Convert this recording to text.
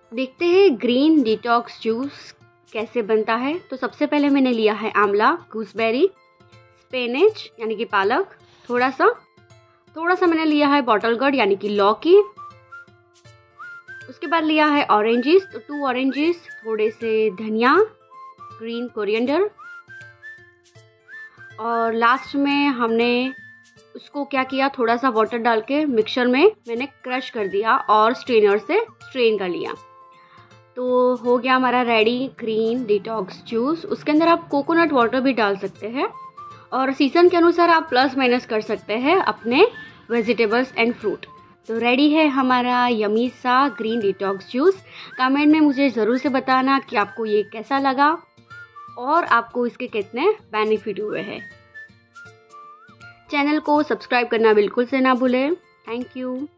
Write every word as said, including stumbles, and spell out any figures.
देखते हैं green detox juice कैसे बनता है। तो सबसे पहले मैंने लिया है आंवला, गूसबेरी, स्पिनच यानी कि पालक, थोड़ा सा थोड़ा सा मैंने लिया है बॉटल गॉर्ड यानी कि लौकी। उसके बाद लिया है ऑरेंजेस, तो टू ऑरेंजेस, थोड़े से धनिया, ग्रीन कोरिएंडर, और लास्ट में हमने उसको क्या किया, थोड़ा सा वाटर डाल के मिक्सर में मैंने क्रश कर दिया और स्ट्रेनर से स्ट्रेन कर लिया। तो हो गया हमारा रेडी ग्रीन डिटॉक्स जूस। उसके अंदर आप कोकोनट वाटर भी डाल सकते हैं और सीजन के अनुसार आप प्लस माइनस कर सकते हैं अपने वेजिटेबल्स एंड फ्रूट। तो रेडी है हमारा यमी सा ग्रीन डिटॉक्स जूस। कमेंट में मुझे ज़रूर से बताना कि आपको ये कैसा लगा और आपको इसके कितने बेनिफिट हुए हैं। चैनल को सब्सक्राइब करना बिल्कुल से ना भूलें। Thank you.